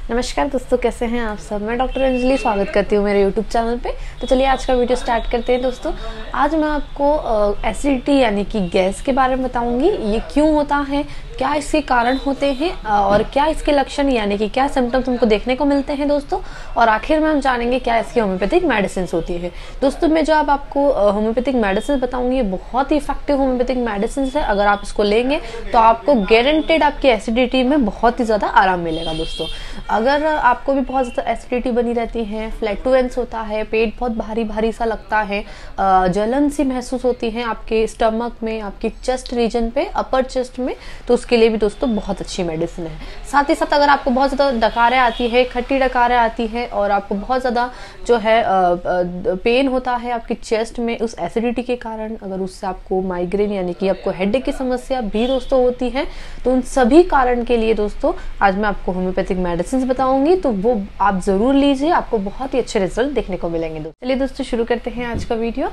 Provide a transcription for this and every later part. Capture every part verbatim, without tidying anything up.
नमस्कार दोस्तों, कैसे हैं आप सब। मैं डॉक्टर अंजलि स्वागत करती हूँ मेरे यूट्यूब चैनल पे। तो चलिए आज का वीडियो स्टार्ट करते हैं दोस्तों। आज मैं आपको एसिडिटी यानी कि गैस के बारे में बताऊंगी। ये क्यों होता है, क्या इसके कारण होते हैं और क्या इसके लक्षण यानी कि क्या सिम्टम्स हमको देखने को मिलते हैं दोस्तों। और आखिर में हम जानेंगे क्या इसकी होम्योपैथिक मेडिसिन होती है। दोस्तों मैं जो अब आपको होम्योपैथिक मेडिसिन बताऊंगी ये बहुत ही इफेक्टिव होम्योपैथिक मेडिसिन है। अगर आप इसको लेंगे तो आपको गारंटेड आपकी एसिडिटी में बहुत ही ज़्यादा आराम मिलेगा दोस्तों। अगर आपको भी बहुत ज़्यादा एसिडिटी बनी रहती है, फ्लैटुलेंस होता है, पेट बहुत भारी भारी सा लगता है, जलन सी महसूस होती है आपके स्टमक में, आपकी चेस्ट रीजन पे, अपर चेस्ट में, तो उसके लिए भी दोस्तों बहुत अच्छी मेडिसिन है। साथ ही साथ अगर आपको बहुत ज़्यादा डकारें आती है, खट्टी डकारें आती है और आपको बहुत ज़्यादा जो है पेन होता है आपकी चेस्ट में उस एसिडिटी के कारण, अगर उससे आपको माइग्रेन यानी कि आपको हेडेक की समस्या भी दोस्तों होती है, तो उन सभी कारण के लिए दोस्तों आज मैं आपको होम्योपैथिक मेडिसिन बताऊंगी, तो वो आप जरूर लीजिए, आपको बहुत ही अच्छे रिजल्ट देखने को मिलेंगे दोस्तों। चलिए दोस्तों शुरू करते हैं आज का वीडियो।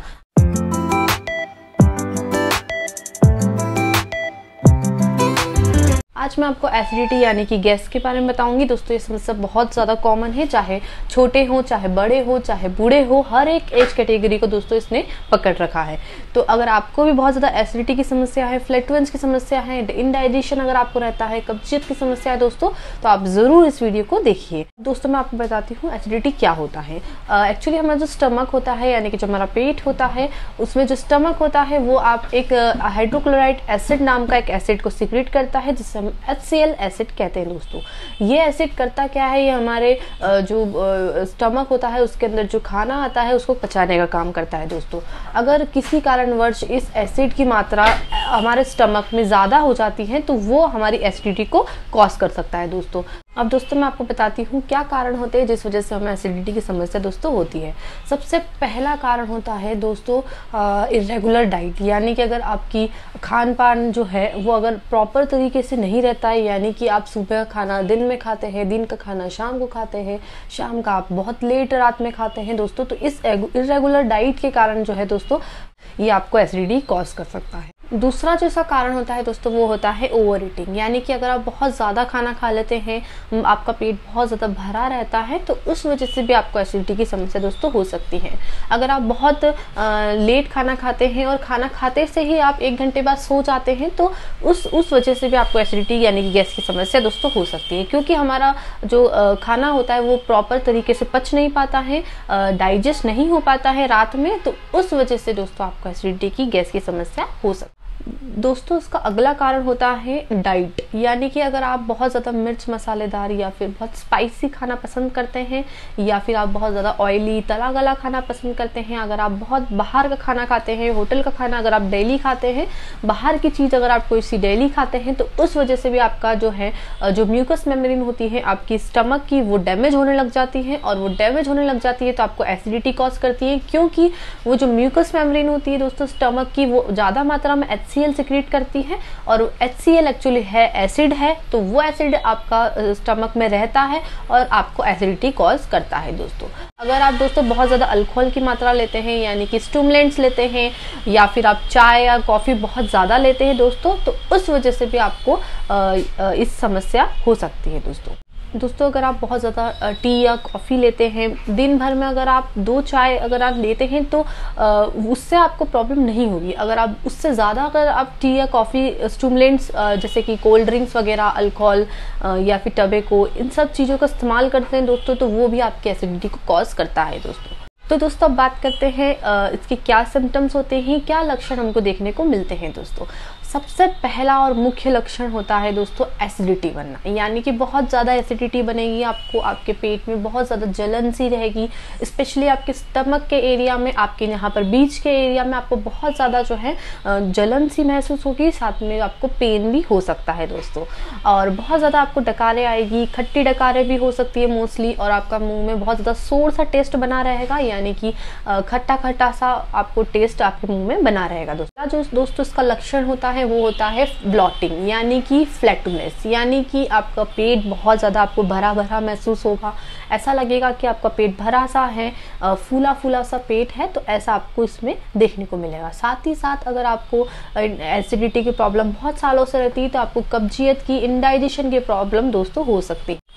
आज मैं आपको एसिडिटी यानी कि गैस के बारे में बताऊंगी दोस्तों। ये समस्या बहुत ज़्यादा कॉमन है, चाहे छोटे हो, चाहे बड़े हो, चाहे बूढ़े हो, हर एक एज कैटेगरी को दोस्तों इसने पकड़ रखा है। तो अगर आपको भी बहुत ज़्यादा एसिडिटी की समस्या है, फ्लैटुलेंस की समस्या है, इनडाइजेशन अगर आपको रहता है, कब्जियत की समस्या है दोस्तों, तो आप ज़रूर इस वीडियो को देखिए। दोस्तों मैं आपको बताती हूँ एसिडिटी क्या होता है। एक्चुअली हमारा जो स्टमक होता है यानी कि जो हमारा पेट होता है, उसमें जो स्टमक होता है वो आप एक हाइड्रोक्लोराइड एसिड नाम का एक एसिड को सीक्रेट करता है, जिससे एच सी एल एसिड कहते हैं दोस्तों। ये एसिड करता क्या है, ये हमारे जो स्टमक होता है उसके अंदर जो खाना आता है उसको पचाने का काम करता है दोस्तों। अगर किसी कारणवश इस एसिड की मात्रा हमारे स्टमक में ज़्यादा हो जाती है तो वो हमारी एसिडिटी को कॉज कर सकता है दोस्तों। अब दोस्तों मैं आपको बताती हूँ क्या कारण होते हैं जिस वजह से हमें एसिडिटी की समस्या दोस्तों होती है। सबसे पहला कारण होता है दोस्तों इरेगुलर डाइट, यानी कि अगर आपकी खान पान जो है वो अगर प्रॉपर तरीके से नहीं रहता है, यानी कि आप सुबह खाना दिन में खाते हैं, दिन का खाना शाम को खाते हैं, शाम का आप बहुत लेट रात में खाते हैं दोस्तों, तो इस इरेगुलर डाइट के कारण जो है दोस्तों ये आपको एसिडिटी कॉज कर सकता है। दूसरा जो सा कारण होता है दोस्तों वो होता है ओवर ईटिंग, यानी कि अगर आप बहुत ज़्यादा खाना खा लेते हैं, आपका पेट बहुत ज़्यादा भरा रहता है, तो उस वजह से भी आपको एसिडिटी की समस्या दोस्तों हो सकती है। अगर आप बहुत आ, लेट खाना खाते हैं और खाना खाते से ही आप एक घंटे बाद सो जाते हैं, तो उस उस वजह से भी आपको एसिडिटी यानी कि गैस की समस्या दोस्तों हो सकती है, क्योंकि हमारा जो आ, खाना होता है वो प्रॉपर तरीके से पच नहीं पाता है, डाइजेस्ट नहीं हो पाता है रात में, तो उस वजह से दोस्तों आपको एसिडिटी की गैस की समस्या हो सकती है। दोस्तों इसका अगला कारण होता है डाइट, यानी कि अगर आप बहुत ज़्यादा मिर्च मसालेदार या फिर बहुत स्पाइसी खाना पसंद करते हैं, या फिर आप बहुत ज़्यादा ऑयली तला गला खाना पसंद करते हैं, अगर आप बहुत बाहर का खाना खाते हैं, होटल का खाना अगर आप डेली खाते हैं, बाहर की चीज़ अगर आप कोई सी डेली खाते हैं, तो उस वजह से भी आपका जो है जो म्यूकस मेम्ब्रेन होती है आपकी स्टमक की वो डैमेज होने लग जाती है, और वो डैमेज होने लग जाती है तो आपको एसिडिटी कॉज करती है, क्योंकि वो जो म्यूकस मेम्ब्रेन होती है दोस्तों स्टमक की वो ज़्यादा मात्रा में एच सी एल सिक्रेट करती है, और एच सी एल एक्चुअली है एसिड है, तो वो एसिड आपका स्टमक में रहता है और आपको एसिडिटी कॉज करता है दोस्तों। अगर आप दोस्तों बहुत ज़्यादा अल्कोहल की मात्रा लेते हैं यानी कि स्टिमुलेंट्स लेते हैं, या फिर आप चाय या कॉफ़ी बहुत ज़्यादा लेते हैं दोस्तों, तो उस वजह से भी आपको इस समस्या हो सकती है दोस्तों। दोस्तों अगर आप बहुत ज़्यादा टी या कॉफ़ी लेते हैं, दिन भर में अगर आप दो चाय अगर आप लेते हैं, तो उससे आपको प्रॉब्लम नहीं होगी। अगर आप उससे ज़्यादा अगर आप टी या कॉफ़ी स्टिमुलेंट्स जैसे कि कोल्ड ड्रिंक्स वगैरह, अल्कोहल या फिर टबेको, इन सब चीज़ों का इस्तेमाल करते हैं दोस्तों, तो वो भी आपकी एसिडिटी को कॉज करता है दोस्तों। तो दोस्तों अब बात करते हैं इसके क्या सिम्टम्स होते हैं, क्या लक्षण हमको देखने को मिलते हैं दोस्तों। सबसे पहला और मुख्य लक्षण होता है दोस्तों एसिडिटी बनना, यानी कि बहुत ज़्यादा एसिडिटी बनेगी आपको, आपके पेट में बहुत ज़्यादा जलन सी रहेगी, स्पेशली आपके स्टमक के एरिया में, आपके यहाँ पर बीच के एरिया में आपको बहुत ज़्यादा जो है जलन सी महसूस होगी, साथ में आपको पेन भी हो सकता है दोस्तों, और बहुत ज़्यादा आपको डकारें आएगी, खट्टी डकारें भी हो सकती है मोस्टली, और आपका मुंह में बहुत ज़्यादा सोर सा टेस्ट बना रहेगा, यानी कि खट्टा खट्टा सा आपको टेस्ट आपके मुंह में बना रहेगा दोस्तों। जो दोस्तों इसका लक्षण होता है वो होता है ब्लॉटिंग, यानी कि फ्लैटुलेंस, यानी कि आपका पेट बहुत ज़्यादा आपको भरा भरा महसूस होगा, ऐसा लगेगा कि आपका पेट भरा सा है, फूला फूला सा पेट है, तो ऐसा आपको इसमें देखने को मिलेगा। साथ ही साथ अगर आपको एसिडिटी की प्रॉब्लम बहुत सालों से रहती है तो आपको कब्जियत की, इनडाइजेशन की प्रॉब्लम दोस्तों हो सकती है।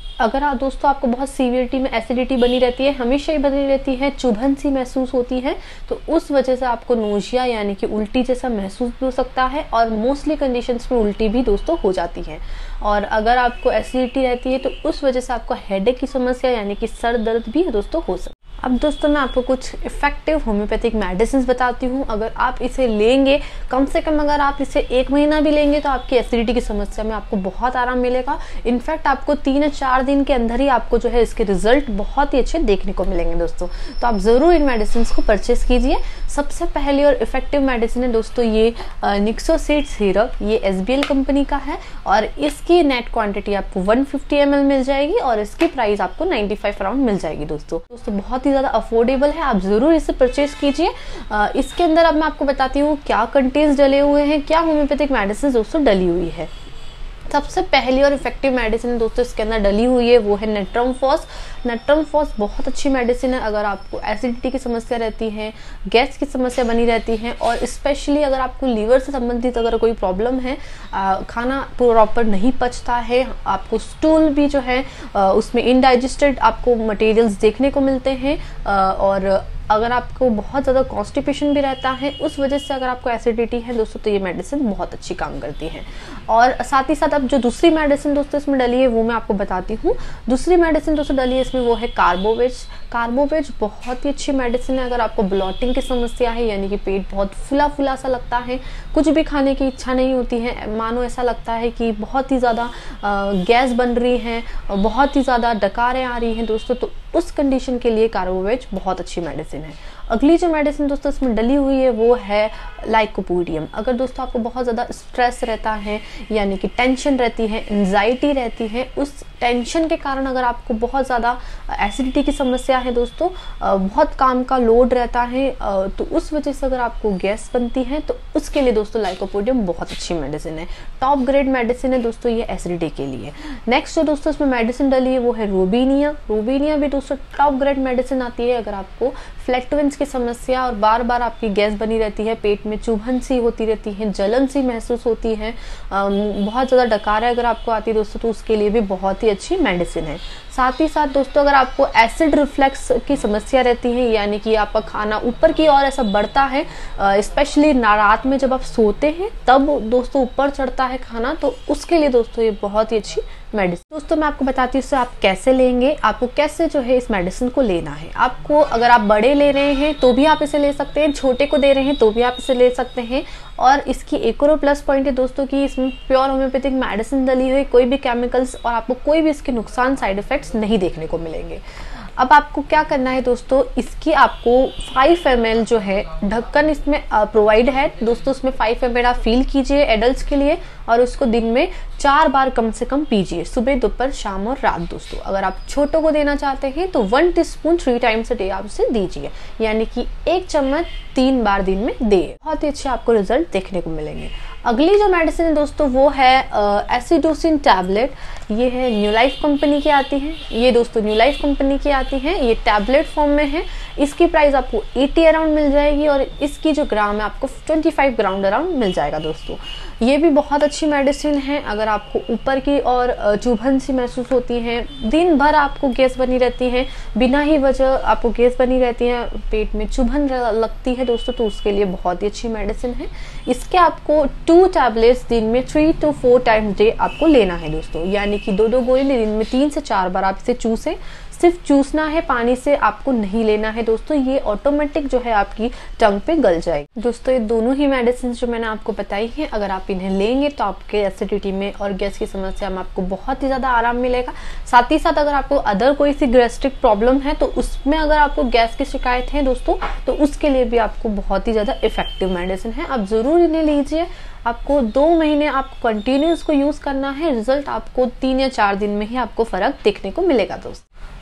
अगर आप दोस्तों आपको बहुत सीवियरिटी में एसिडिटी बनी रहती है, हमेशा ही बनी रहती है, चुभन सी महसूस होती है, तो उस वजह से आपको नोजिया यानी कि उल्टी जैसा महसूस भी हो सकता है और मोस्टली कंडीशंस में उल्टी भी दोस्तों हो जाती है। और अगर आपको एसिडिटी रहती है तो उस वजह से आपको हेडेक की समस्या यानी कि सर दर्द भी दोस्तों हो सकता है। अब दोस्तों मैं आपको कुछ इफेक्टिव होम्योपैथिक मेडिसिन बताती हूँ। अगर आप इसे लेंगे, कम से कम अगर आप इसे एक महीना भी लेंगे तो आपकी एसिडिटी की समस्या में आपको बहुत आराम मिलेगा। इनफैक्ट आपको तीन या चार दिन के अंदर ही आपको जो है इसके रिजल्ट बहुत ही अच्छे देखने को मिलेंगे दोस्तों। तो आप ज़रूर इन मेडिसिन को परचेस कीजिए। सबसे पहली और इफेक्टिव मेडिसिन है दोस्तों ये निक्सोसिड सिरप। ये एस बी एल कंपनी का है और इसकी नेट क्वांटिटी आपको वन फिफ्टी एम एल मिल जाएगी और इसकी प्राइस आपको नाइन्टी फाइव अराउंड मिल जाएगी दोस्तों। दोस्तों बहुत ही ज़्यादा अफोर्डेबल है, आप ज़रूर इसे परचेज कीजिए। इसके अंदर अब मैं आपको बताती हूँ क्या कंटेंट्स डले हुए हैं, क्या होम्योपैथिक मेडिसिन दोस्तों डली हुई है। सबसे पहली और इफेक्टिव मेडिसिन दोस्तों इसके अंदर डली हुई है वो है नेट्रमफॉस। नेट्रमफॉस बहुत अच्छी मेडिसिन है। अगर आपको एसिडिटी की समस्या रहती है, गैस की समस्या बनी रहती है और स्पेशली अगर आपको लीवर से संबंधित अगर कोई प्रॉब्लम है, आ, खाना प्रॉपर नहीं पचता है, आपको स्टूल भी जो है आ, उसमें इनडाइजेस्टेड आपको मटेरियल्स देखने को मिलते हैं आ, और अगर आपको बहुत ज़्यादा कॉन्स्टिपेशन भी रहता है, उस वजह से अगर आपको एसिडिटी है दोस्तों तो ये मेडिसिन बहुत अच्छी काम करती है। और साथ ही साथ अब जो दूसरी मेडिसिन दोस्तों इसमें डली है वो मैं आपको बताती हूँ। दूसरी मेडिसिन दोस्तों डली है इसमें वो है कार्बोवेज। कार्बोवेज बहुत ही अच्छी मेडिसिन है। अगर आपको ब्लॉटिंग की समस्या है यानी कि पेट बहुत फुला फुला सा लगता है, कुछ भी खाने की इच्छा नहीं होती है, मानो ऐसा लगता है कि बहुत ही ज़्यादा गैस बन रही है, बहुत ही ज़्यादा डकारें आ रही हैं दोस्तों, तो उस कंडीशन के लिए कार्बोवेज बहुत अच्छी मेडिसिन है। अगली जो मेडिसिन दोस्तों इसमें डली हुई है वो है लाइकोपोडियम। अगर दोस्तों आपको बहुत ज़्यादा स्ट्रेस रहता है यानी कि टेंशन रहती है, एंजाइटी रहती है, उस टेंशन के कारण अगर आपको बहुत ज़्यादा एसिडिटी की समस्या है दोस्तों, बहुत काम का लोड रहता है, तो उस वजह से अगर आपको गैस बनती है तो उसके लिए दोस्तों लाइकोपोडियम बहुत अच्छी मेडिसिन है। टॉप ग्रेड मेडिसिन है दोस्तों ये एसिडिटी के लिए। नेक्स्ट जो दोस्तों इसमें मेडिसिन डली है वो है रोबिनिया। रोबिनिया भी दोस्तों टॉप ग्रेड मेडिसिन आती है। अगर आपको फ्लैटुलेंस की समस्या और बार बार आपकी गैस बनी रहती है, पेट में चुभन सी होती रहती है, जलन सी महसूस होती है, बहुत ज़्यादा डकारें अगर आपको आती है दोस्तों तो उसके लिए भी बहुत ही अच्छी मेडिसिन है। साथ ही साथ दोस्तों अगर आपको एसिड रिफ्लेक्स की समस्या रहती है यानी कि आपका खाना ऊपर की ओर ऐसा बढ़ता है, स्पेशली रात में जब आप सोते हैं तब दोस्तों ऊपर चढ़ता है खाना, तो उसके लिए दोस्तों ये बहुत ही अच्छी मेडिसिन। दोस्तों मैं आपको बताती हूँ इससे आप कैसे लेंगे, आपको कैसे जो है इस मेडिसिन को लेना है। आपको अगर आप बड़े ले रहे हैं तो भी आप इसे ले सकते हैं, छोटे को दे रहे हैं तो भी आप इसे ले सकते हैं। और इसकी एक और प्लस पॉइंट है दोस्तों कि इसमें प्योर होम्योपैथिक मेडिसिन डली हुई, कोई भी केमिकल्स और आपको कोई भी इसके नुकसान साइड इफेक्ट्स नहीं देखने को मिलेंगे। अब आपको क्या करना है दोस्तों, इसकी आपको फाइव एम एल जो है ढक्कन इसमें प्रोवाइड है दोस्तों, उसमें फाइव एम एल आप फील कीजिए एडल्ट्स के लिए और उसको दिन में चार बार कम से कम पीजिए, सुबह दोपहर शाम और रात दोस्तों। अगर आप छोटों को देना चाहते हैं तो one teaspoon three times a day आप उसे दीजिए, यानी कि एक चम्मच तीन बार दिन में दे, बहुत ही अच्छे आपको रिजल्ट देखने को मिलेंगे। अगली जो मेडिसिन है दोस्तों वो है एसिडोसिन टैबलेट। ये है न्यू लाइफ कंपनी की आती है, ये दोस्तों न्यू लाइफ कंपनी की आती है, ये टैबलेट फॉर्म में है। इसकी प्राइस आपको अस्सी अराउंड मिल जाएगी और इसकी जो ग्राम है आपको पच्चीस ग्राम अराउंड मिल जाएगा दोस्तों। ये भी बहुत अच्छी मेडिसिन है। अगर आपको ऊपर की और चुभन सी महसूस होती है, दिन भर आपको गैस बनी रहती है, बिना ही वजह आपको गैस बनी रहती है, पेट में चुभन लगती है दोस्तों, तो उसके लिए बहुत ही अच्छी मेडिसिन है। इसके आपको टू टैबलेट्स दिन में three two four times day आपको लेना है दोस्तों, यानी कि दो दो गोली दिन में तीन से चार बार आप इसे चूसें। सिर्फ चूसना है, पानी से आपको नहीं लेना है दोस्तों, ये ऑटोमेटिक जो है आपकी टंग पे गल जाएगी दोस्तों। ये दोनों ही मेडिसिन जो मैंने आपको बताई हैं, अगर आप इन्हें लेंगे तो आपके एसिडिटी में और गैस की समस्या में आपको बहुत ही ज़्यादा आराम मिलेगा। साथ ही साथ अगर आपको अदर कोई सी गैस्ट्रिक प्रॉब्लम है तो उसमें अगर आपको गैस की शिकायत है दोस्तों तो उसके लिए भी आपको बहुत ही ज़्यादा इफेक्टिव मेडिसिन है। आप ज़रूर इन्हें लीजिए। आपको दो महीने आपको कंटिन्यू इसको यूज़ करना है, रिजल्ट आपको तीन या चार दिन में ही आपको फ़र्क देखने को मिलेगा दोस्तों।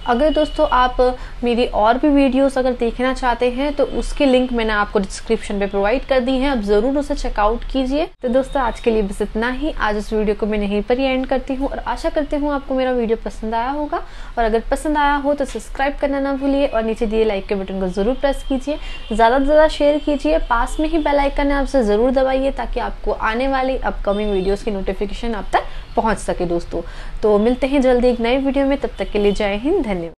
अगर दोस्तों आप मेरी और भी वीडियोस अगर देखना चाहते हैं तो उसके लिंक मैंने आपको डिस्क्रिप्शन पे प्रोवाइड कर दी है, आप ज़रूर उसे चेकआउट कीजिए। तो दोस्तों आज के लिए बस इतना ही। आज इस वीडियो को मैं यहीं पर ही एंड करती हूँ और आशा करती हूँ आपको मेरा वीडियो पसंद आया होगा। और अगर पसंद आया हो तो सब्सक्राइब करना ना भूलिए और नीचे दिए लाइक के बटन को ज़रूर प्रेस कीजिए, ज़्यादा से ज़्यादा शेयर कीजिए, पास में ही बेल आइकन है आपसे ज़रूर दबाइए ताकि आपको आने वाली अपकमिंग वीडियोज़ की नोटिफिकेशन आप तक पहुँच सके दोस्तों। तो मिलते हैं जल्दी एक नए वीडियो में, तब तक के लिए जय हिंद, धन्यवाद।